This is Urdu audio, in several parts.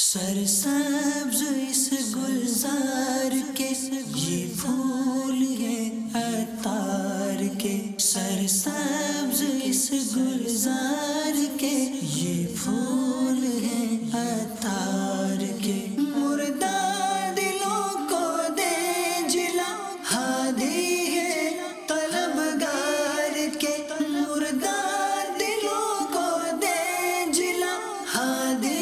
سرسبز اس گلزار کے یہ پھول ہیں عطار کے، سرسبز اس گلزار کے یہ پھول ہیں عطار کے، مردہ دلوں کو دے جلا ہادی ہے طلبگار کے، مردہ دلوں کو دے جلا ہادی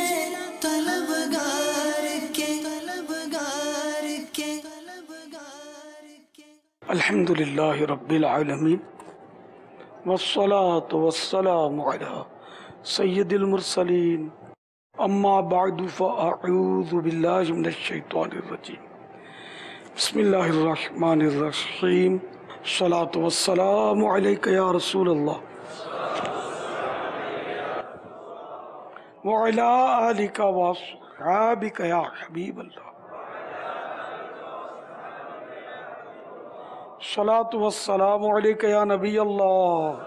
الحمدللہ رب العالمین والصلاة والسلام علی سید المرسلین اما بعد فاعوذ باللہ من الشیطان الرجیم بسم اللہ الرحمن الرحیم الصلاة والسلام علیک یا رسول اللہ وعلی آلک واصحابک یا حبیب اللہ الصلاة والسلام علیک یا نبی اللہ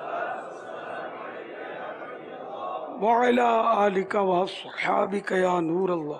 وعلی آلک واصحابک یا نور اللہ۔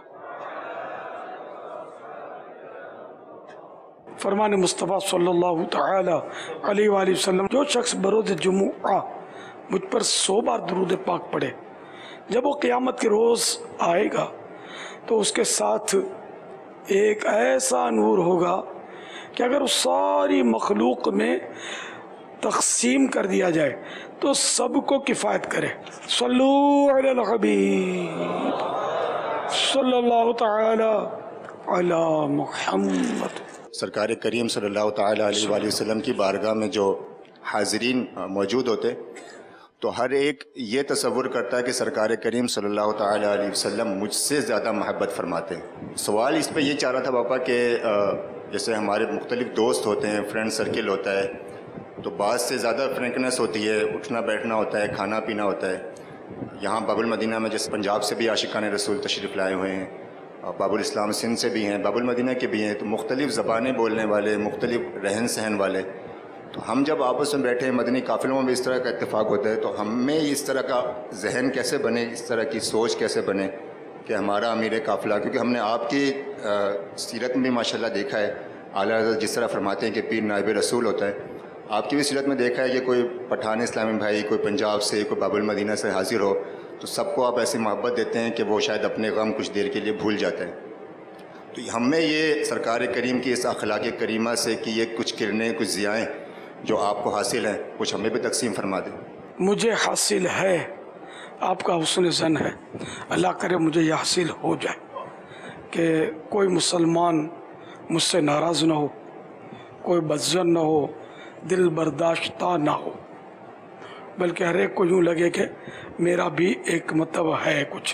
فرمان مصطفیٰ صلی اللہ تعالی علیہ وآلہ وسلم، جو شخص بروز جمعہ مجھ پر 100 بار درود پاک پڑھے، جب وہ قیامت کے روز آئے گا تو اس کے ساتھ ایک ایسا نور ہوگا کہ اگر اس ساری مخلوق میں تقسیم کر دیا جائے تو سب کو کفایت کرے۔ صلو علی الحبیب صلی اللہ تعالی علی محمد۔ سرکار کریم صلی اللہ تعالی علیہ وآلہ وسلم کی بارگاہ میں جو حاضرین موجود ہوتے تو ہر ایک یہ تصور کرتا ہے کہ سرکار کریم صلی اللہ تعالی علیہ وسلم مجھ سے زیادہ محبت فرماتے ہیں۔ سوال اس پہ یہ چاہ رہا تھا پاپا کہ جیسے ہمارے مختلف دوست ہوتے ہیں، فرینڈ سرکل ہوتا ہے، تو بعض سے زیادہ فرینکنس ہوتی ہے، اٹھنا بیٹھنا ہوتا ہے، کھانا پینا ہوتا ہے۔ یہاں باب المدینہ میں جیسے پنجاب سے بھی عاشقان رسول تشریف لائے ہوئے ہیں، باب الاسلام سندھ سے بھی ہیں، باب المدینہ کے بھی ہیں، تو مختلف زبانیں بولنے والے، مختلف رہن سہن والے۔ تو ہم جب آپس میں بیٹھے مدنی قافلوں میں بھی اس طرح کا اتفاق ہوتا ہے، تو ہمیں اس طرح کا ذہن کیسے بنے، اس طرح کی سوچ کیسے بنے کہ ہمارا امیر قافلہ، کیونکہ ہم نے آپ کی سیرت میں بھی ماشاءاللہ دیکھا ہے، اعلیٰ حضرت جس طرح فرماتے ہیں کہ پیر نائب رسول ہوتا ہے، آپ کی بھی سیرت میں دیکھا ہے کہ کوئی پٹھان اسلامی بھائی، کوئی پنجاب سے، کوئی باب المدینہ سے حاضر ہو تو سب کو آپ ایسی محبت دیتے ہیں کہ وہ شاید اپنے غم کچھ دیر کے لیے بھول جاتے ہیں۔ تو ہمیں یہ سرکار کریم کی اس اخلاق کریمہ سے کہ یہ کچھ کرنیں، کچھ ضیائیں جو آپ کو حاصل ہیں، کچھ ہمیں بھی تقسیم فرما دیں۔ مجھے حاصل ہے، آپ کا حسن ظن ہے، اللہ کرے مجھے یہ حاصل ہو جائے کہ کوئی مسلمان مجھ سے ناراض نہ ہو، کوئی بدظن نہ ہو، دل برداشتہ نہ ہو، بلکہ ہر ایک کو یوں لگے کہ میرا بھی ایک مطلب ہے کچھ،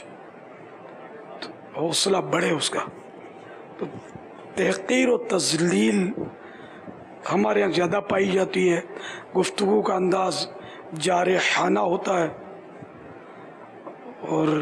تو حوصلہ بڑھے اس کا۔ تو تحقیر و تذلیل ہمارے یہاں زیادہ پائی جاتی ہے، گفتگو کا انداز جارحانہ ہوتا ہے، اور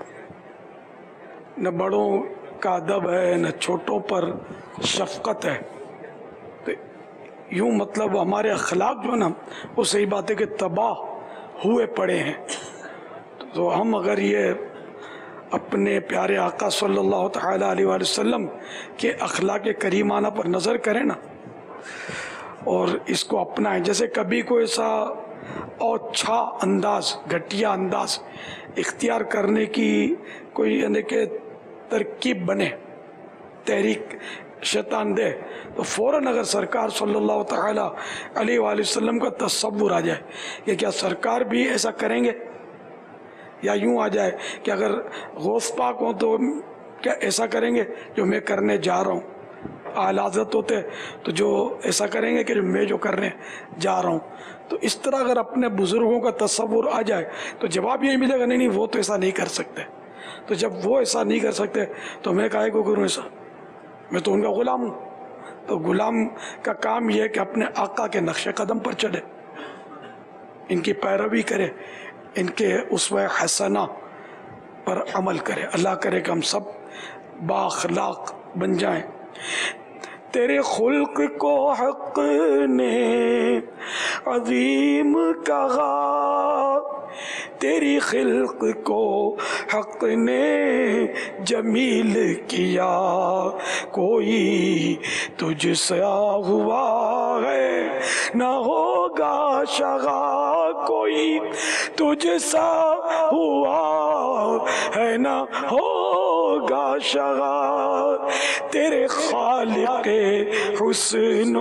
نہ بڑوں کا ادب ہے نہ چھوٹوں پر شفقت ہے۔ تو یوں مطلب ہمارے اخلاق جو ہے نا، وہ صحیح بات ہے کہ تباہ ہوئے پڑے ہیں۔ تو ہم اگر یہ اپنے پیارے آقا صلی اللہ تعالی علیہ وآلہ وسلم کے اخلاق کریمانہ پر نظر کریں نا اور اس کو اپنائیں، جیسے کبھی کوئی ایسا اوچھا انداز، گھٹیا انداز اختیار کرنے کی کوئی یعنی کہ ترکیب بنے، تحریک شیطان دے، تو فوراً اگر سرکار صلی اللہ تعالی علیہ وآلہ وسلم کا تصور آ جائے کہ کیا سرکار بھی ایسا کریں گے، یا یوں آ جائے کہ اگر غوث پاک ہوں تو کیا ایسا کریں گے جو میں کرنے جا رہا ہوں، اعلیٰ حضرت ہوتے تو جو ایسا کریں گے کہ جو میں جو کرنے جا رہا ہوں۔ تو اس طرح اگر اپنے بزرگوں کا تصور آ جائے تو جواب یہی ملے گا، نہیں وہ تو ایسا نہیں کر سکتے۔ تو جب وہ ایسا نہیں کر سکتے تو میں کاہے کو کروں ایسا، میں تو ان کا غلام ہوں۔ تو غلام کا کام یہ ہے کہ اپنے آقا کے نقش قدم پر چلے، ان کی پیروی کرے، ان کے اسوہ حسنہ پر عمل کرے۔ اللہ کرے کہ ہم سب با اخلاق بن جائیں۔ تیرے خلق کو حق نے عظیم کہا، تیری خلق کو حق نے جمیل کیا، کوئی تجھ سا ہوا ہے نہ ہوگا شگا، کوئی تجھ سا ہوا ہے نہ ہوگا شگا، تیرے خالق حسن و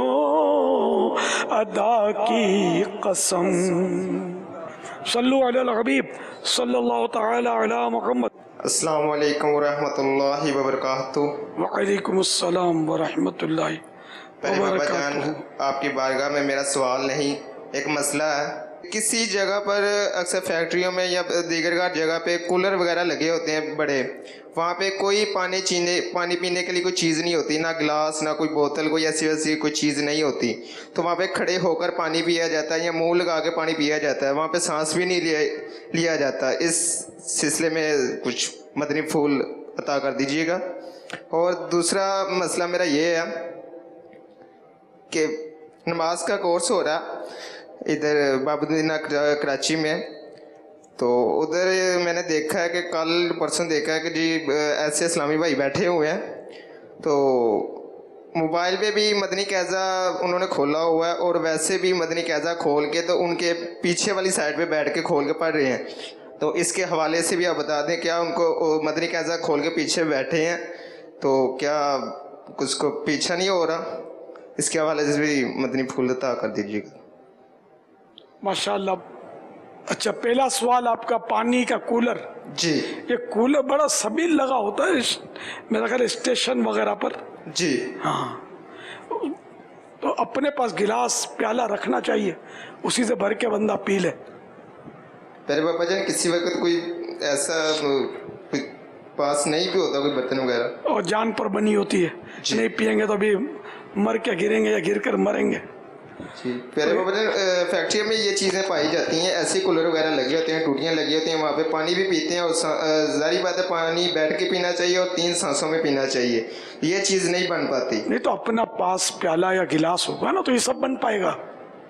ادا کی قسم۔ صلو علی الحبیب صلی اللہ تعالی علی محمد۔ السلام علیکم ورحمۃ اللہ وبرکاتہ۔ وعلیکم السلام ورحمۃ اللہ پہلے بابا جان، وبرکاتہ۔ آپ کی بارگاہ میں میرا سوال نہیں، ایک مسئلہ ہے۔ کسی جگہ پر اکثر فیکٹریوں میں یا دیگر جگہ پہ کولر وغیرہ لگے ہوتے ہیں بڑے، وہاں پہ کوئی پانی پینے کے لیے کوئی چیز نہیں ہوتی، نہ گلاس نہ کوئی بوتل، کوئی ایسی ویسی کوئی چیز نہیں ہوتی، تو وہاں پہ کھڑے ہو کر پانی پیا جاتا ہے یا منہ لگا کے پانی پیا جاتا ہے، وہاں پہ سانس بھی نہیں لیا جاتا۔ اس سلسلے میں کچھ مدنی پھول عطا کر دیجیے گا۔ اور دوسرا مسئلہ میرا یہ ہے کہ نماز کا کورس ہو رہا ادھر بابودینہ کراچی میں، تو ادھر میں نے دیکھا ہے کہ کل پرسوں دیکھا ہے کہ جی ایسے اسلامی بھائی بیٹھے ہوئے ہیں، تو موبائل پہ بھی مدنی قاعدہ انہوں نے کھولا ہوا ہے اور ویسے بھی مدنی قاعدہ کھول کے تو ان کے پیچھے والی سائڈ پہ بیٹھ کے کھول کے پڑھ رہے ہیں، تو اس کے حوالے سے بھی آپ بتا دیں کیا ان کو مدنی قاعدہ کھول کے پیچھے بیٹھے ہیں تو کیا کچھ کو پیچھا نہیں ہو رہا؟ اس کے حوالے سے بھی مدنی پھول عطا کر دیجیے گا۔ ماشاءاللہ۔ اچھا، پہلا سوال آپ کا پانی کا کولر۔ جی یہ کولر بڑا سبیل لگا ہوتا ہے میرا خیال اسٹیشن وغیرہ پر۔ جی ہاں، تو اپنے پاس گلاس پیالہ رکھنا چاہیے، اسی سے بھر کے بندہ پی لے۔ پہلے بابا جان کسی وقت کوئی ایسا پاس نہیں بھی ہوتا کوئی برتن وغیرہ، اور جان پر بنی ہوتی ہے، نہیں پیئیں گے تو ابھی مر کے گریں گے یا گر کر مریں گے۔ جی پہلے بابا جان فیکٹریوں میں یہ چیزیں پائی جاتی ہیں، ایسے کولر وغیرہ لگے ہوتے ہیں، ٹوٹیاں لگی ہوتی ہیں، وہاں پہ پانی بھی پیتے ہیں اور ظاہری بات ہے پانی بیٹھ کے پینا چاہیے اور 3 سانسوں میں پینا چاہیے، یہ چیز نہیں بن پاتی۔ نہیں تو اپنا پاس پیالہ یا گلاس ہوگا نا تو یہ سب بن پائے گا۔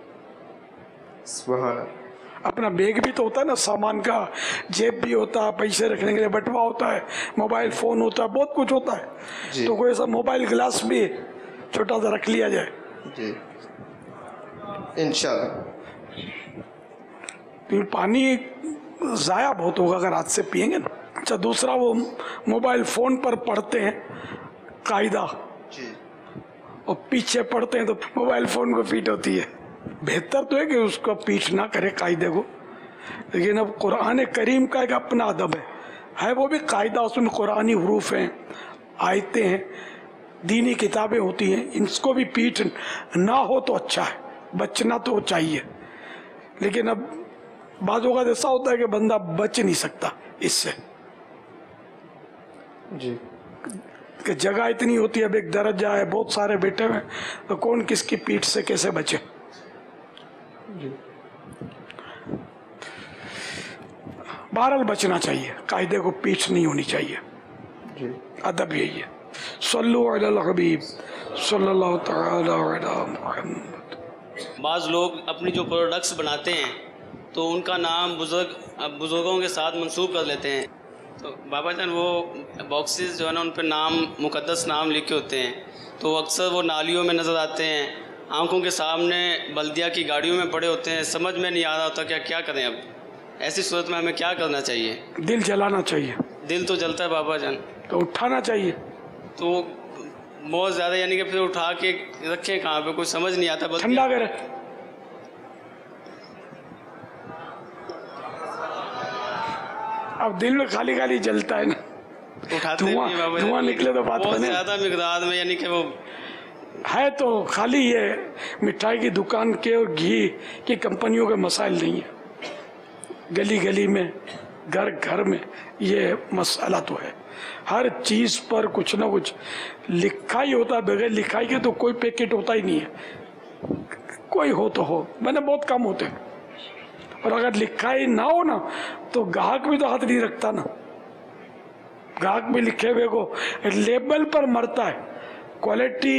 سبحان اللہ۔ اپنا بیگ بھی تو ہوتا ہے نا سامان کا، جیب بھی ہوتا ہے، پیسے رکھنے کے لیے بٹوا ہوتا ہے، موبائل فون ہوتا ہے، بہت کچھ ہوتا ہے، جی تو کوئی ایسا موبائل گلاس بھی چھوٹا سا رکھ لیا جائے۔ جی انشاءاللہ۔ کیونکہ پانی ضائع بہت ہوگا اگر ہاتھ سے پئیں گے نا۔ اچھا، دوسرا وہ موبائل فون پر پڑھتے ہیں قاعدہ جی اور پیچھے پڑھتے ہیں تو موبائل فون کو پیٹ ہوتی ہے۔ بہتر تو ہے کہ اس کو پیٹ نہ کرے قاعدے کو، لیکن اب قرآن کریم کا ایک اپنا ادب ہے وہ بھی قاعدہ، اس میں قرآنی حروف ہیں، آیتیں ہیں، دینی کتابیں ہوتی ہیں، ان کو بھی پیٹ نہ ہو تو اچھا ہے، بچنا تو چاہیے۔ لیکن اب بعض اوقات ایسا ہوتا ہے کہ بندہ بچ نہیں سکتا اس سے، جی کہ جگہ اتنی ہوتی ہے، اب ایک درجہ ہے، بہت سارے بیٹھے ہوئے تو کون کس کی پیٹ سے کیسے بچے۔ بہرحال بچنا چاہیے، قاعدے کو پیچھ نہیں ہونی چاہیے، جی ادب یہی ہے۔ صلو علی الحبیب صلی اللہ تعالی علی محمد۔ بعض لوگ اپنی جو پروڈکٹس بناتے ہیں تو ان کا نام بزرگوں کے ساتھ منسوب کر لیتے ہیں، تو بابا جان وہ باکسز جو ہے نا ان پہ نام، مقدس نام لکھے ہوتے ہیں، تو اکثر وہ نالیوں میں نظر آتے ہیں، آنکھوں کے سامنے بلدیہ کی گاڑیوں میں پڑے ہوتے ہیں، سمجھ میں نہیں آ رہا ہوتا کیا کریں۔ اب ایسی صورت میں ہمیں کیا کرنا چاہیے؟ دل جلانا چاہیے، دل تو جلتا ہے بابا جان، تو اٹھانا چاہیے۔ تو بہت زیادہ یعنی کہ پھر اٹھا کے رکھیں کہاں پہ، کچھ سمجھ نہیں آتا، ٹھنڈا کرے۔ اب دل میں خالی خالی جلتا ہے نا، اٹھاتے نہیں بابا دھواں جان، نکلے تو بات بہت بنے۔ زیادہ مقدار میں، یعنی کہ وہ ہے تو خالی یہ مٹھائی کی دکان کے اور گھی کی کمپنیوں کے مسائل نہیں ہیں، گلی گلی میں، گھر گھر میں یہ مسئلہ تو ہے۔ ہر چیز پر کچھ نہ کچھ لکھا ہی ہوتا ہے، بغیر لکھائی کے تو کوئی پیکٹ ہوتا ہی نہیں ہے، کوئی ہو تو ہو، میں نے بہت کم ہوتے ہیں، اور اگر لکھائی نہ ہو نا تو گاہک بھی تو ہاتھ نہیں رکھتا نا، گاہک بھی لکھے ہوئے کو لیبل پر مرتا ہے، کوالٹی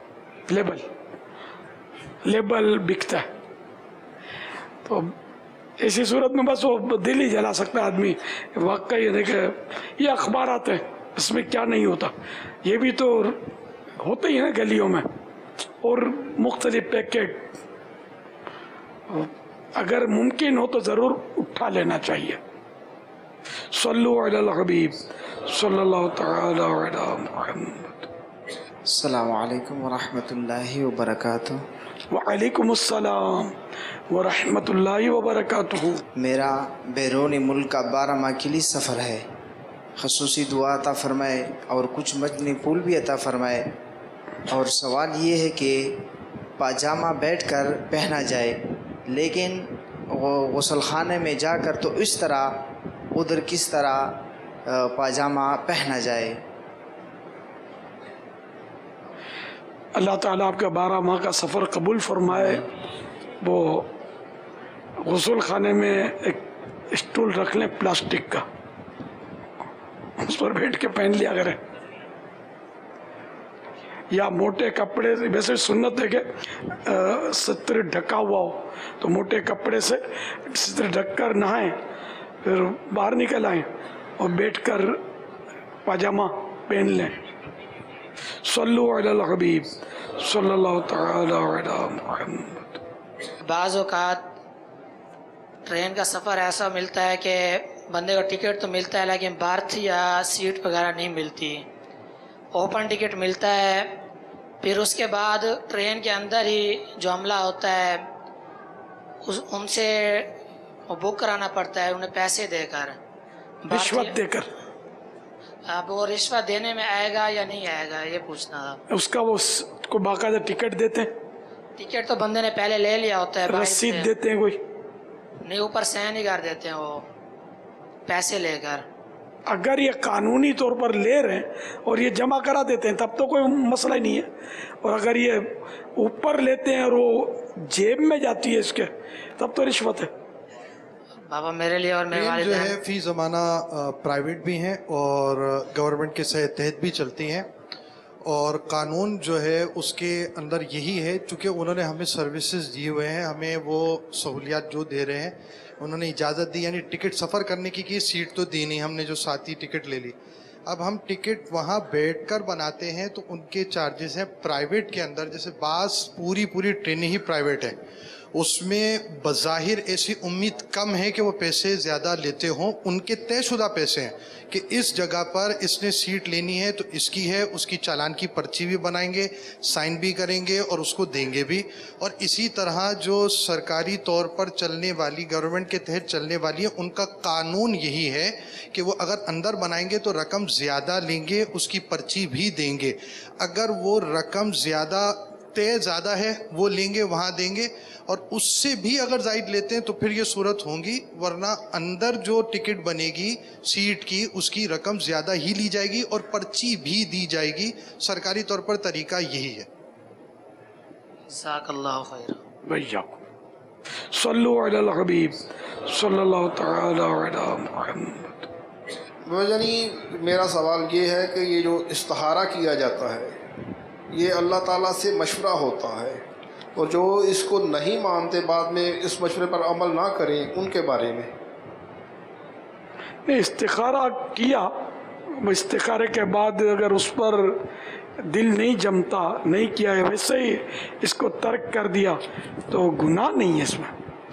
لیبل بکتا ہے۔ تو ऐसी सूरत में बस वो दिल ही जला सकता है आदमी। वाकई देखे ये अखबार आते हैं, इसमें क्या नहीं होता, ये भी तो होते ही हैं गलियों में, और मुख्तलिफ पैकेट। अगर मुमकिन हो तो ज़रूर उठा लेना चाहिए। सल्लु अलल हबीब सल्लल्लाहु तआला अला मुहम्मद। अस्सलामु अलैकुम वरहमतुल्लाहि वबरकातुहू। वालेकुम अस्सलाम वरहमतुल्लाहि वबरकातुहू। मेरा बैरून मुल्क का 12 माह के लिए सफ़र है। खसूसी दुआ अता फ़रमाए और कुछ मजनी पुल भी अता फ़रमाए। और सवाल ये है कि पाजामा बैठकर पहना जाए, लेकिन गुस्ल खाने में जाकर तो इस तरह उधर किस तरह पाजामा पहना जाए? अल्लाह ताला आपका 12 माह का सफ़र कबूल फरमाए। वो गुस्ल खाने में एक स्टूल रख लें प्लास्टिक का, उस पर बैठ के पहन लिया करें, या मोटे कपड़े से। वैसे सुन्नत है कि सत्र ढका हुआ हो, तो मोटे कपड़े से सत्र ढक कर नहाएं, फिर बाहर निकल आएं और बैठकर पाजामा पहन लें। सल्लु अलल हबीब सल्लल्लाहु तआला अला मुहम्मद। बाज़ औक़ात ट्रेन का सफ़र ऐसा मिलता है कि बंदे को टिकट तो मिलता है लेकिन बर्थ या सीट वगैरह नहीं मिलती। ओपन टिकट मिलता है, फिर उसके बाद ट्रेन के अंदर ही जो अमला होता है उनसे बुक कराना पड़ता है, उन्हें पैसे देकर, रिश्वत देकर। अब वो रिश्वत देने में आएगा या नहीं आएगा ये पूछना था। उसका वो को बाकायदा टिकट देते हैं? टिकट तो बंदे ने पहले ले लिया होता है, रसीद देते हैं कोई? नहीं, ऊपर साइन ही कर देते हैं वो पैसे लेकर। अगर ये कानूनी तौर पर ले रहे हैं और ये जमा करा देते हैं तब तो कोई मसला ही नहीं है, और अगर ये ऊपर लेते हैं और वो जेब में जाती है इसके, तब तो रिश्वत है। बाबा मेरे लिए और मेरे जो है फी ज़माना प्राइवेट भी हैं और गवर्नमेंट के तहत भी चलती हैं, और कानून जो है उसके अंदर यही है, चूँकि उन्होंने हमें सर्विसेज दिए हुए हैं, हमें वो सहूलियात जो दे रहे हैं, उन्होंने इजाज़त दी, यानी टिकट सफ़र करने की सीट तो दी नहीं, हमने जो साथ ही टिकट ले ली। अब हम टिकट वहाँ बैठकर बनाते हैं तो उनके चार्जेस हैं प्राइवेट के अंदर। जैसे बास पूरी ट्रेनें ही प्राइवेट है, उसमें बज़ाहिर ऐसी उम्मीद कम है कि वो पैसे ज़्यादा लेते हों, उनके तयशुदा पैसे हैं कि इस जगह पर इसने सीट लेनी है तो इसकी है, उसकी चालान की पर्ची भी बनाएंगे, साइन भी करेंगे और उसको देंगे भी। और इसी तरह जो सरकारी तौर पर चलने वाली, गवर्नमेंट के तहत चलने वाली है, उनका कानून यही है कि वो अगर अंदर बनाएंगे तो रकम ज़्यादा लेंगे, उसकी पर्ची भी देंगे। अगर वो रकम ज़्यादा है वो लेंगे, वहाँ देंगे, और उससे भी अगर ज़ायद लेते हैं तो फिर ये सूरत होंगी, वरना अंदर जो टिकट बनेगी सीट की उसकी रकम ज़्यादा ही ली जाएगी और पर्ची भी दी जाएगी। सरकारी तौर पर तरीका यही है। जज़ाकल्लाहु खैर। भैया सल्लु अलल हबीब सल्लल्लाहु तआला अला मुहम्मद। यानी मेरा सवाल ये है कि ये जो इस्तिखारा किया जाता है ये अल्लाह ताला से मशवरा होता है, और जो इसको नहीं मानते बाद में इस मशवरे पर अमल ना करें उनके बारे में। नहीं, इस्तिखारा किया, इस्तिखारे के बाद अगर उस पर दिल नहीं जमता, नहीं किया है, वैसे ही इसको तर्क कर दिया तो गुनाह नहीं है इसमें।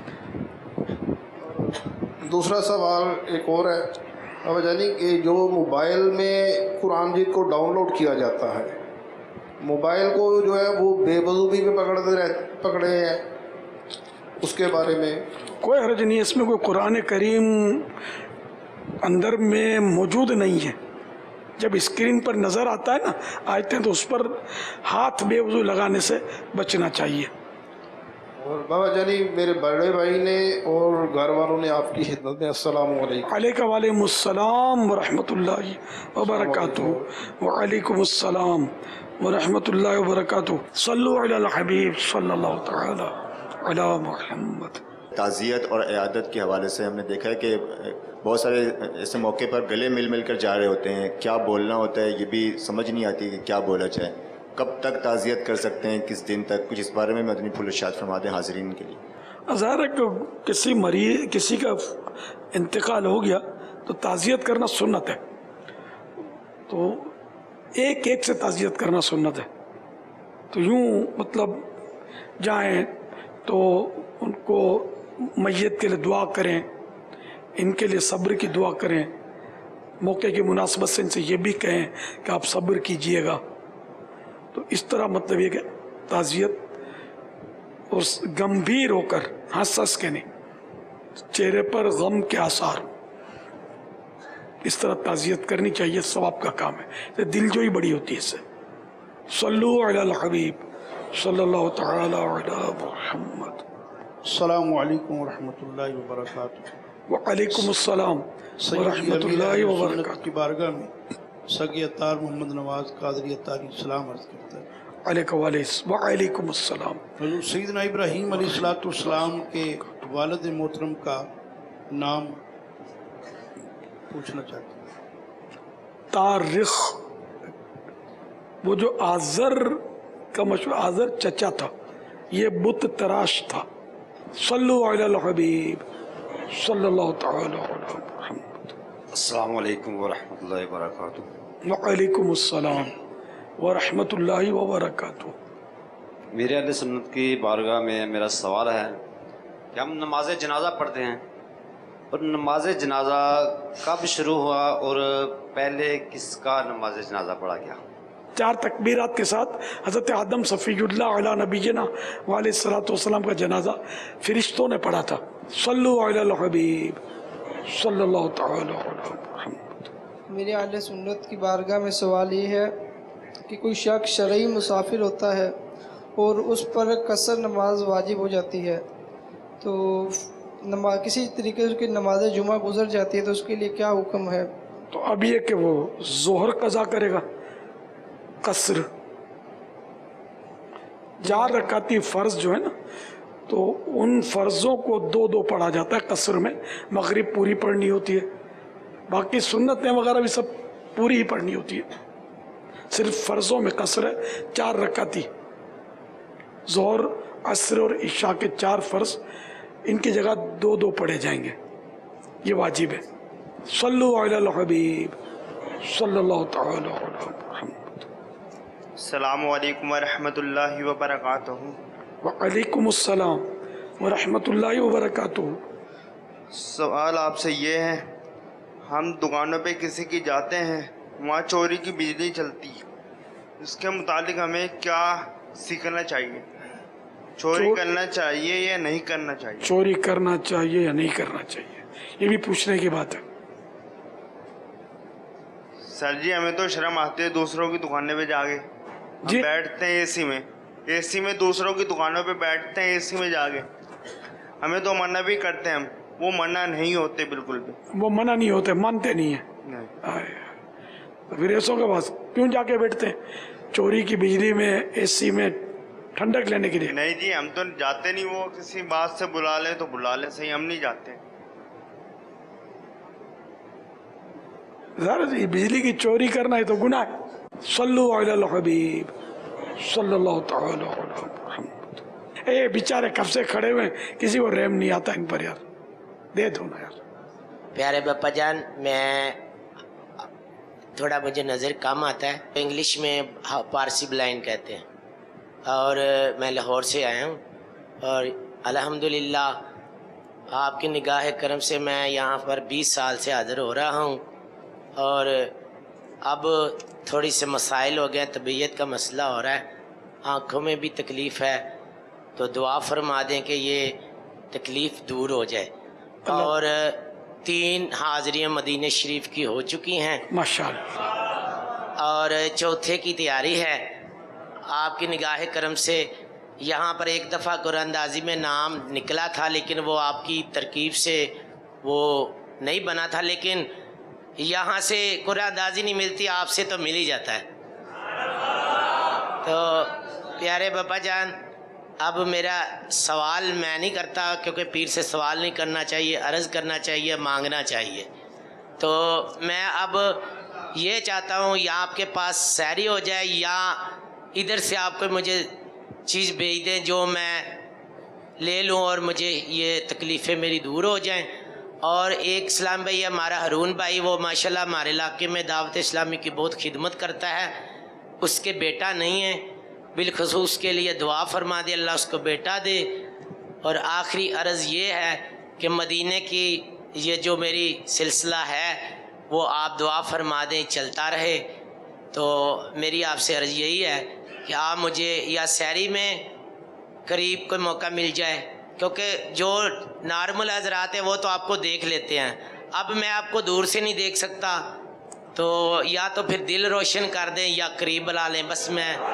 दूसरा सवाल एक और है, अब यानी कि जो मोबाइल में कुरान मजीद को डाउनलोड किया जाता है, मोबाइल को जो है वो बेवजूबी में पकड़े हैं, उसके बारे में कोई हर्ज नहीं है। इसमें कोई कुरान करीम अंदर में मौजूद नहीं है। जब स्क्रीन पर नज़र आता है ना आयतें, तो उस पर हाथ बेवजू लगाने से बचना चाहिए। और बाबा जानी मेरे बड़े भाई ने और घर वालों ने आपकी खिदमत में अस्सलाम वालेकुम अस्सलाम व रहमतुल्लाहि व बरकातुहू। व अलैकुम अस्सलाम व रहमतुल्लाहि व बरकातुहू। सल्लु अलल हबीब सल्लल्लाहु तआला अला मुहम्मद। ताज़ियत और इयादत के हवाले से हमने देखा है कि बहुत सारे ऐसे मौके पर गले मिल कर जा रहे होते हैं, क्या बोलना होता है ये भी समझ नहीं आती कि क्या बोला जाए, कब तक ताज़ियत कर सकते हैं, किस दिन तक, कुछ इस बारे में मदनी फूल इरशाद फरमा दें हाज़रीन के लिए। ظاہر ہے کہ کسی کا انتقال ہو گیا تو تعزیت کرنا سنت ہے، تو ایک ایک سے تعزیت کرنا سنت ہے. تو یوں مطلب جائیں تو ان کو میت کے لیے دعا کریں، ان کے لیے صبر کی دعا کریں، موقع کی مناسبت سے ان سے یہ بھی کہیں کہ آپ صبر کیجئے گا. تو اس طرح مطلب یہ کہ تعزیت اور گمبھیر ہو کر، ہنس کے نہیں، چہرے پر غم کے آثار، اس طرح تعزیت کرنی چاہیے، ثواب کا کام ہے، دل جوئی بڑی ہوتی ہے اس سے. صلو علی الحبیب صلی اللہ تعالی علی محمد. السلام علیکم ورحمۃ اللہ وبرکاتہ. وعلیکم السلام ورحمۃ اللہ وبرکاتہ. کی بارگاہ میں سگی اتار محمد نواز قادری اتاری سلام عرض کرتا ہے. وعلیکم السلام. حضور سیدنا ابراہیم علیہ السلام کے والد محترم کا نام پوچھنا چاہتا ہوں. تاریخ، وہ جو آذر کا مشہور آذر چچا تھا، یہ بت تراش تھا. صلو علی الحبیب صلی اللہ تعالی علی محمد. السلام علیکم ورحمۃ اللہ وبرکاتہ. وعلیکم السلام ورحمۃ اللہ وبرکاتہ. میرے اہل سنت کی بارگاہ میں میرا سوال ہے کہ ہم نماز جنازہ پڑھتے ہیں، اور نماز جنازہ کب شروع ہوا اور پہلے کس کا نماز جنازہ پڑھا گیا؟ 4 تکبیرات کے ساتھ حضرت آدم صفی اللہ علی نبینا علیہ الصلوۃ والسلام کا جنازہ فرشتوں نے پڑھا تھا. صلو علی الحبیب صلی اللہ تعالی علی محمد. میرے اہل سنت کی بارگاہ میں سوال یہ ہے کہ کوئی شخص شرعی مسافر ہوتا ہے اور اس پر قصر نماز واجب ہو جاتی ہے، تو کسی طریقے سے نماز جمعہ گزر جاتی ہے، تو اس کے لیے کیا حکم ہے؟ تو اب یہ کہ وہ ظہر قضا کرے گا. قصر 4 رکعتی فرض جو ہے نا، تو ان فرضوں کو 2 پڑھا جاتا ہے قصر میں. مغرب پوری پڑھنی ہوتی ہے، باقی سنتیں وغیرہ بھی سب پوری ہی پڑھنی ہوتی ہے. صرف فرضوں میں قصر ہے 4 رکعتی. ظہر، عصر اور عشاء کے 4 فرض، ان کی جگہ 2 پڑھے جائیں گے، یہ واجب ہے. صلو علی الحبیب صلی اللہ تعالی علی محمد. السلام علیکم ورحمۃ اللہ وبرکاتہ. وعلیکم السلام ورحمۃ اللہ وبرکاتہ. سوال آپ سے یہ ہے، ہم دکانوں پہ کسی کی جاتے ہیں، وہاں چوری کی بجلی چلتی، اس کے متعلق ہمیں کیا سیکھنا چاہیے؟ چوری کرنا چاہیے یا نہیں کرنا چاہیے؟ چوری کرنا چاہیے یا نہیں کرنا چاہیے، یہ بھی پوچھنے کی بات ہے. سر جی ہمیں تو شرم آتی ہے دوسروں کی دکانیں پہ جا کے. ہم بیٹھتے ہیں اے سی میں دوسروں کی دکانوں پہ بیٹھتے ہیں اے سی میں جا کے. ہمیں تو منع بھی کرتے ہیں، وہ منع نہیں ہوتے بالکل بھی. وہ منع نہیں ہوتے، مانتے نہیں ہیں. پھر ایسوں کے پاس کیوں جا کے بیٹھتے ہیں؟ چوری کی بجلی میں، اے سی میں ٹھنڈک لینے کے لیے؟ نہیں جی ہم تو جاتے نہیں، وہ کسی بات سے بلا لیں تو بلا لیں، صحیح ہم نہیں جاتے. ظاہر بجلی کی چوری کرنا ہے تو گناہ ہے. صلو علی الحبیب صلی اللہ تعالی علی محمد. اے بیچارے کب سے کھڑے ہوئے، کسی کو رحم نہیں آتا ان پر، یار دے دو نا یار. پیارے باپا جان، میں تھوڑا مجھے نظر کم آتا ہے، انگلش میں پارسی بلائنڈ کہتے ہیں، اور میں لاہور سے آیا ہوں، اور الحمدللہ آپ کی نگاہ کرم سے میں یہاں پر 20 سال سے حاضر ہو رہا ہوں، اور اب تھوڑی سے مسائل ہو گئے، طبیعت کا مسئلہ ہو رہا ہے، آنکھوں میں بھی تکلیف ہے، تو دعا فرما دیں کہ یہ تکلیف دور ہو جائے. اور 3 حاضریاں مدینہ شریف کی ہو چکی ہیں ماشاءاللہ، اور 4تھے کی تیاری ہے. آپ کی نگاہ کرم سے یہاں پر ایک دفعہ قرآن اندازی میں نام نکلا تھا، لیکن وہ آپ کی ترکیب سے وہ نہیں بنا تھا، لیکن یہاں سے قرآن اندازی نہیں ملتی، آپ سے تو مل ہی جاتا ہے. تو پیارے باپا جان، اب میرا سوال میں نہیں کرتا، کیونکہ پیر سے سوال نہیں کرنا چاہیے، عرض کرنا چاہیے، مانگنا چاہیے. تو میں اب یہ چاہتا ہوں یا آپ کے پاس سحری ہو جائے، یا ادھر سے آپ کو مجھے چیز بھیج دیں جو میں لے لوں اور مجھے یہ تکلیفیں میری دور ہو جائیں. اور ایک اسلام بھائی ہمارا ہارون بھائی، وہ ماشاءاللہ ہمارے علاقے میں دعوت اسلامی کی بہت خدمت کرتا ہے. اس کے بیٹا نہیں ہے، بالخصوص کے لیے دعا فرما دے، اللہ اس کو بیٹا دے. اور آخری عرض یہ ہے کہ مدینے کی یہ جو میری سلسلہ ہے وہ آپ دعا فرما دیں، چلتا رہے. تو میری آپ سے عرض یہی ہے کہ آپ مجھے یا سحری میں قریب کوئی موقع مل جائے، کیونکہ جو نارمل حضرات ہیں وہ تو آپ کو دیکھ لیتے ہیں، اب میں آپ کو دور سے نہیں دیکھ سکتا، تو یا تو پھر دل روشن کر دیں یا قریب بلا لیں. بس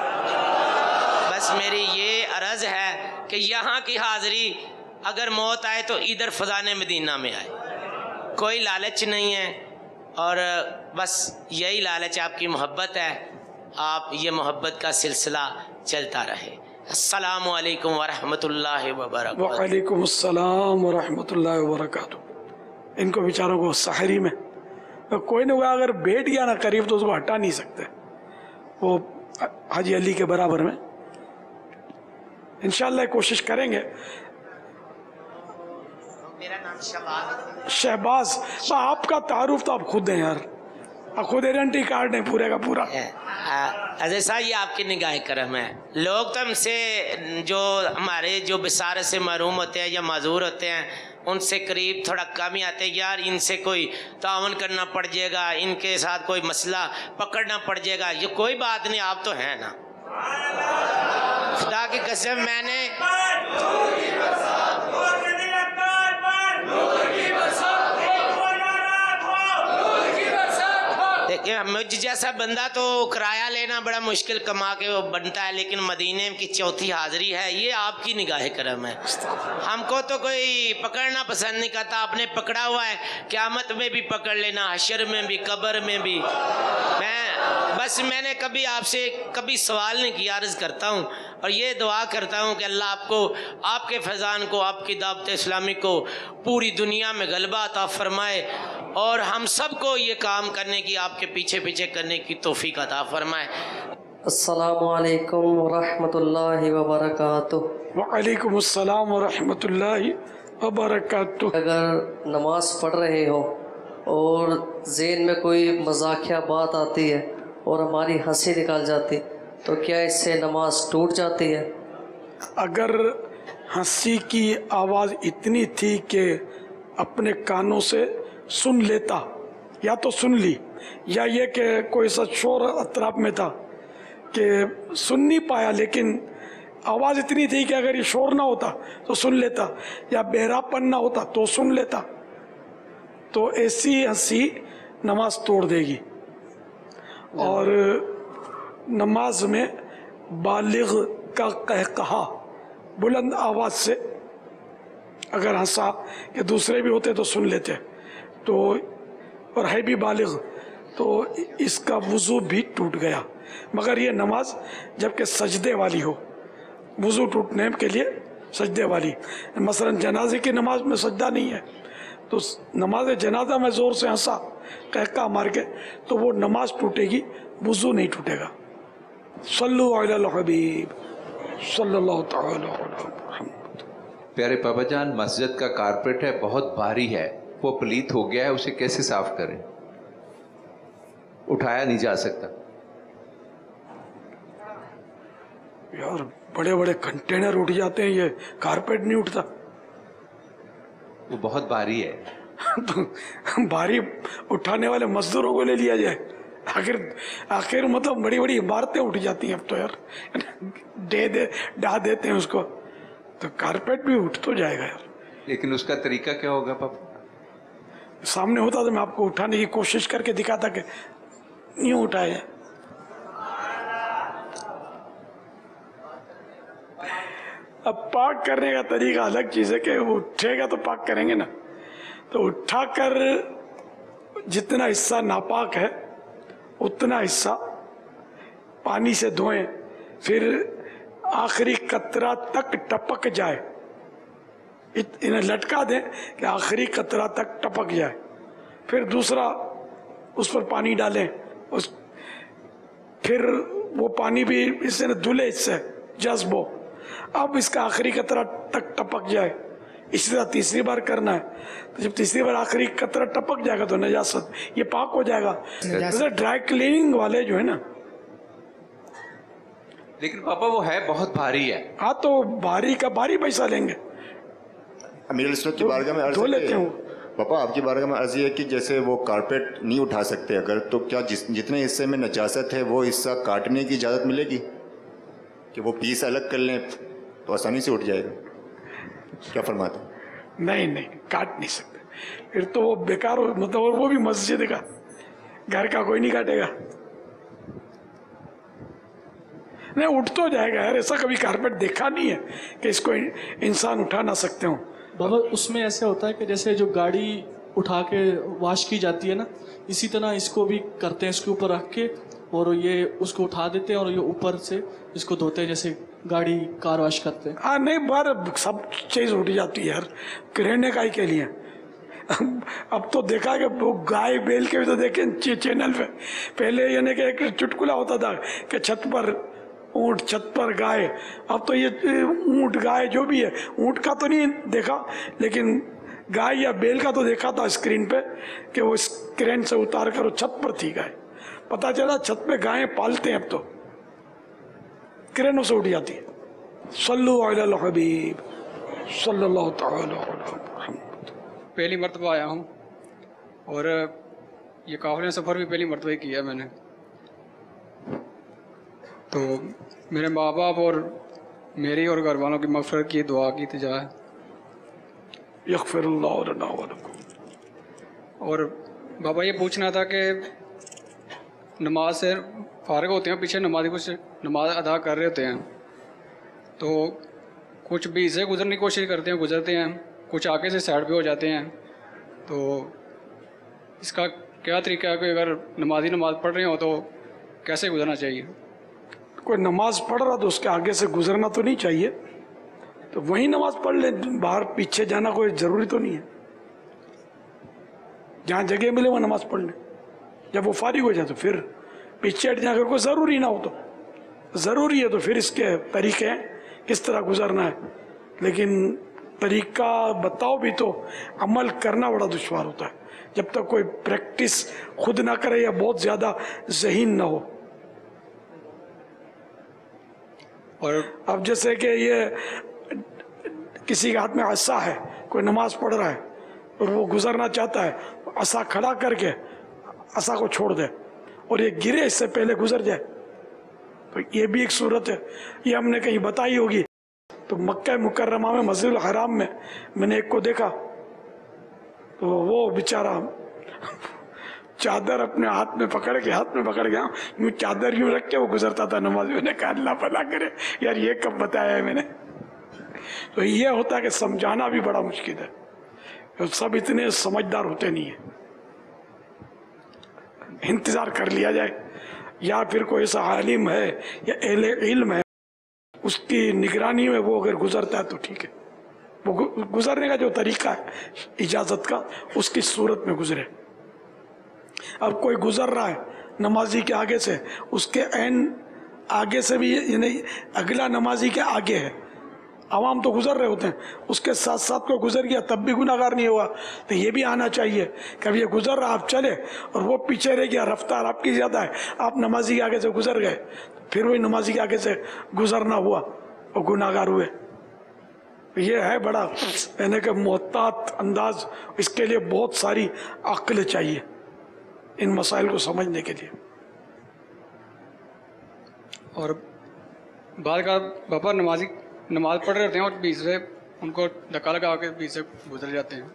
میری یہ عرض ہے کہ یہاں کی حاضری اگر موت آئے تو ادھر فضان مدینہ میں آئے، کوئی لالچ نہیں ہے. اور بس یہی لالچ آپ کی محبت ہے، آپ یہ محبت کا سلسلہ چلتا رہے. السلام علیکم ورحمۃ اللہ وبرکاتہ. وعلیکم السلام ورحمۃ اللہ وبرکاتہ. ان کو بیچاروں کو سحری میں کوئی نہ کوئی اگر بیٹھ گیا نا قریب تو اس کو ہٹا نہیں سکتے. وہ حاجی علی کے برابر میں انشاءاللہ کوشش کریں گے. میرا نام شہباز. شہباز، آپ کا تعارف تو آپ خود ہیں یار، خود ایڈنٹی کارڈ ہے پورے کا پورا. حضرت صاحب یہ آپ کی نگاہ کرم ہے. لوگ تو ہم سے جو ہمارے جو بصارت سے محروم ہوتے ہیں یا معذور ہوتے ہیں ان سے قریب تھوڑا کم ہی آتے ہیں. یار ان سے کوئی تعاون کرنا پڑ جائے گا، ان کے ساتھ کوئی مسئلہ پکڑنا پڑ جائے گا. یہ کوئی بات نہیں، آپ تو ہیں نا. خدا کی قسم میں نے دیکھیں مجھ جیسا بندہ تو کرایہ لینا بڑا مشکل کما کے وہ بنتا ہے، لیکن مدینے کی چوتھی حاضری ہے، یہ آپ کی نگاہ کرم ہے. ہم کو تو کوئی پکڑنا پسند نہیں کرتا، آپ نے پکڑا ہوا ہے، قیامت میں بھی پکڑ لینا، حشر میں بھی، قبر میں بھی. میں نے کبھی آپ سے کبھی سوال نہیں کیا، عرض کرتا ہوں اور یہ دعا کرتا ہوں کہ اللہ آپ کو، آپ کے فیضان کو، آپ کی دعوت اسلامی کو پوری دنیا میں غلبہ عطا فرمائے اور ہم سب کو یہ کام کرنے کی، آپ کے پیچھے پیچھے کرنے کی توفیق عطا فرمائے. السلام علیکم ورحمۃ اللہ وبرکاتہ. وعلیکم السلام ورحمۃ اللہ وبرکاتہ. اگر نماز پڑھ رہے ہو اور ذہن میں کوئی مزاحیہ بات آتی ہے اور ہماری ہنسی نکال جاتی تو کیا اس سے نماز ٹوٹ جاتی ہے؟ اگر ہنسی کی آواز اتنی تھی کہ اپنے کانوں سے سن لیتا، یا تو سن لی، یا یہ کہ کوئی سا شور اطراف میں تھا کہ سن نہیں پایا، لیکن آواز اتنی تھی کہ اگر یہ شور نہ ہوتا تو سن لیتا، یا بہراپن نہ ہوتا تو سن لیتا، تو ایسی ہنسی نماز توڑ دے گی. اور نماز میں بالغ کا قہقہا بلند آواز سے اگر ہنسا کہ دوسرے بھی ہوتے تو سن لیتے تو، اور ہے بھی بالغ، تو اس کا وضو بھی ٹوٹ گیا. مگر یہ نماز جبکہ سجدے والی ہو، وضو ٹوٹنے کے لیے سجدے والی. مثلا جنازے کی نماز میں سجدہ نہیں ہے تو نماز جنازہ میں زور سے ہنسا قہقہا مار کے تو وہ نماز ٹوٹے گی، وضو نہیں ٹوٹے گا. صلو علی الحبیب صلی اللہ تعالی علیہ محمد. پیارے بابا جان، مسجد کا کارپیٹ ہے بہت بھاری ہے، وہ پلیت ہو گیا ہے، اسے کیسے صاف کریں؟ اٹھایا نہیں جا سکتا. یار بڑے بڑے کنٹینر اٹھ جاتے ہیں، یہ کارپیٹ نہیں اٹھتا. وہ بہت بھاری ہے. تو بھاری اٹھانے والے مزدوروں کو لے لیا جائے. آخر مطلب بڑی بڑی عمارتیں اٹھ جاتی ہیں اب تو یار، ڈھا دیتے ہیں اس کو، تو کارپیٹ بھی اٹھ تو جائے گا یار. لیکن اس کا طریقہ کیا ہوگا پاپا؟ سامنے ہوتا تو میں آپ کو اٹھانے کی کوشش کر کے دکھاتا کہ یوں اٹھائے. اب پاک کرنے کا طریقہ الگ چیز ہے کہ وہ اٹھے گا تو پاک کریں گے نا. تو اٹھا کر جتنا حصہ ناپاک ہے اتنا حصہ پانی سے دھوئیں، پھر آخری قطرہ تک ٹپک جائے، انہیں لٹکا دیں کہ آخری قطرہ تک ٹپک جائے، پھر دوسرا اس پر پانی ڈالیں، پھر وہ پانی بھی اس سے دھلے، اس سے جذب ہو، اب اس کا آخری قطرہ تک ٹپک جائے، اسی طرح تیسری بار کرنا ہے، تو جب تیسری بار آخری قطرہ ٹپک جائے گا تو نجاست یہ پاک ہو جائے گا. جیسے ڈرائی کلیننگ والے جو ہے نا. لیکن پاپا وہ ہے بہت بھاری ہے. ہاں تو بھاری کا بھاری پیسہ لیں گے. امیر السنت کی بارگاہ میں دھو لیتے ہیں. پاپا آپ کی بارگاہ میں عرض یہ ہے کہ جیسے وہ کارپیٹ نہیں اٹھا سکتے اگر، تو کیا جتنے حصے میں نجاست ہے وہ حصہ کاٹنے کی اجازت ملے گی کہ وہ پیس الگ کر لیں تو آسانی سے اٹھ جائے گا؟ کیا فرماتے ہیں؟ نہیں کاٹ نہیں سکتے، پھر تو وہ بیکار ہو، مطلب وہ بھی مسجد کا، گھر کا کوئی نہیں کاٹے گا. نہیں اٹھ تو جائے گا یار، ایسا کبھی کارپیٹ دیکھا نہیں ہے کہ اس کو انسان اٹھا نہ سکتے ہوں. بابا اس میں ایسا ہوتا ہے کہ جیسے جو گاڑی اٹھا کے واش کی جاتی ہے نا، اسی طرح اس کو بھی کرتے ہیں، اس کے اوپر رکھ کے اور یہ اس کو اٹھا دیتے ہیں اور یہ اوپر سے اس کو دھوتے ہیں جیسے گاڑی کار واش کرتے ہیں. ہاں نہیں بار سب چیز اٹھ جاتی ہے یار، رہنے کا ہی کے لیے. اب تو دیکھا کہ وہ گائے بیل کے بھی تو دیکھیں چینل پہ پہلے یعنی کہ ایک چٹکلا ہوتا تھا کہ چھت پر اونٹ چھت پر گائے. اب تو یہ اونٹ گائے جو بھی ہے، اونٹ کا تو نہیں دیکھا لیکن گائے یا بیل کا تو دیکھا تھا اسکرین پہ کہ وہ اسکرین سے اتار کر وہ چھت پر تھی گائے. پتہ چلا چھت پہ گائیں پالتے ہیں اب تو، کرینوں سے اٹھ جاتی ہے. صلو علی الحبیب صلی اللہ تعالی علیہ محمد. پہلی مرتبہ آیا ہوں اور یہ قافلے سفر بھی پہلی مرتبہ ہی کیا میں نے. تو میرے ماں باپ اور میری اور گھر والوں کی مغفرت کی دعا کی التجا ہے. یغفر اللہ لنا ولکم. اور بابا یہ پوچھنا تھا کہ نماز سے فارغ ہوتے ہیں، پیچھے نمازی کچھ نماز ادا کر رہے ہوتے ہیں تو کچھ بھی سے گزرنے کی کوشش کرتے ہیں، گزرتے ہیں، کچھ آگے سے سائڈ پہ ہو جاتے ہیں. تو اس کا کیا طریقہ ہے کہ اگر نمازی نماز پڑھ رہے ہوں تو کیسے گزرنا چاہیے؟ کوئی نماز پڑھ رہا تو اس کے آگے سے گزرنا تو نہیں چاہیے، تو وہی نماز پڑھ لیں، باہر پیچھے جانا کوئی ضروری تو نہیں ہے. جہاں جگہ ملے وہ نماز پڑھ لیں. جب وہ فارغ ہو جائے تو پھر پیچھے ہٹ جائیں. اگر کوئی ضروری نہ ہو تو ضروری ہے تو پھر اس کے طریقے ہیں کس طرح گزرنا ہے. لیکن طریقہ بتاؤ بھی تو عمل کرنا بڑا دشوار ہوتا ہے جب تک کوئی پریکٹس خود نہ کرے یا بہت زیادہ ذہین نہ ہو. اور اب جیسے کہ یہ کسی کے ہاتھ میں عصا ہے، کوئی نماز پڑھ رہا ہے اور وہ گزرنا چاہتا ہے، عصا کھڑا کر کے عصا کو چھوڑ دے اور یہ گرے اس سے پہلے گزر جائے، تو یہ بھی ایک صورت ہے. یہ ہم نے کہیں بتائی ہوگی. تو مکہ مکرمہ میں مسجد الحرام میں نے ایک کو دیکھا تو وہ بیچارہ چادر اپنے ہاتھ میں پکڑ گیا یوں چادر یوں رکھ کے وہ گزرتا تھا نماز. میں نے کہا اللہ بھلا کرے یار یہ کب بتایا ہے میں نے. تو یہ ہوتا ہے کہ سمجھانا بھی بڑا مشکل ہے، سب اتنے سمجھدار ہوتے نہیں ہیں. انتظار کر لیا جائے یا پھر کوئی ایسا عالم ہے یا اہل علم ہے اس کی نگرانی میں وہ اگر گزرتا ہے تو ٹھیک ہے. وہ گزرنے کا جو طریقہ ہے اجازت کا اس کی صورت میں گزرے. اب کوئی گزر رہا ہے نمازی کے آگے سے، اس کے عین آگے سے بھی یعنی اگلا نمازی کے آگے ہے، عوام تو گزر رہے ہوتے ہیں، اس کے ساتھ ساتھ کوئی گزر گیا تب بھی گناہگار نہیں ہوا. تو یہ بھی آنا چاہیے کہ اب یہ گزر رہا آپ چلے اور وہ پیچھے رہ گیا، رفتار آپ کی زیادہ ہے، آپ نمازی کے آگے سے گزر گئے، پھر وہی نمازی کے آگے سے گزرنا ہوا اور گناہگار ہوئے. یہ ہے بڑا یعنی کہ محتاط انداز. اس کے لیے بہت ساری عقل چاہیے ان مسائل کو سمجھنے کے لیے. اور بعد کا بابا نماز پڑھ رہے ہوتے ہیں اور بیچ سے ان کو دھکا لگا کے بیچ سے گزر جاتے ہیں،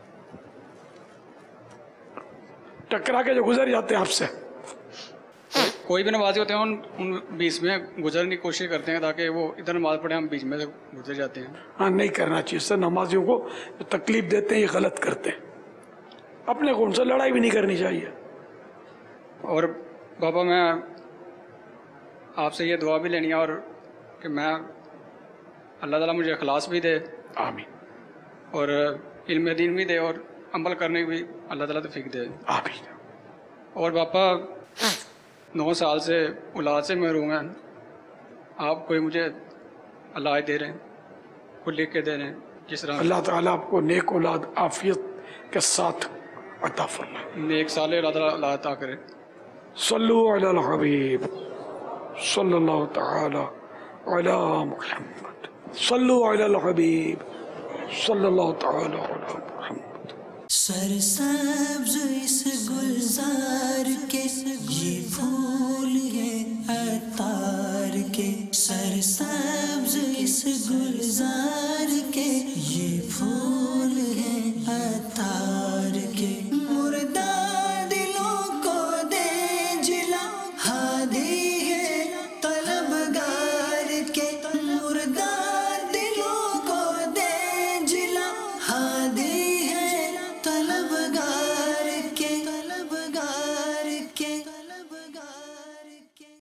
ٹکرا کے جو گزر جاتے ہیں آپ سے. کوئی بھی نمازی ہوتے ہیں ان بیچ میں گزرنے کی کوشش کرتے ہیں تاکہ وہ ادھر نماز پڑھیں، ہم بیچ میں سے گزر جاتے ہیں. ہاں نہیں کرنا چاہیے. اس سے نمازیوں کو جو تکلیف دیتے ہیں یہ غلط کرتے ہیں. اپنے کو ان سے لڑائی بھی نہیں کرنی چاہیے. اور بابا میں آپ سے یہ دعا بھی لینی ہے اور کہ میں اللہ تعالیٰ مجھے اخلاص بھی دے، آمین، اور علم دین بھی دے اور عمل کرنے کی بھی اللہ تعالیٰ توفیق دے، آمین. اور باپا 9 سال سے اولاد سے محروم ہیں. آپ کوئی مجھے علاج دے رہے ہیں، کو لکھ کے دے رہے ہیں جس طرح اللہ تعالیٰ آپ کو نیک اولاد عافیت کے ساتھ عطا فرمائے، نیک صالح اللہ عطا کرے۔ صلو علی الحبیب صلی اللہ تعالی علی محمد، صلو علی الحبیب صلی اللہ تعالی علی محمد۔ سرسبز اس گلزار کے یہ پھول ہیں عطار کے، سرسبز اس گلزار کے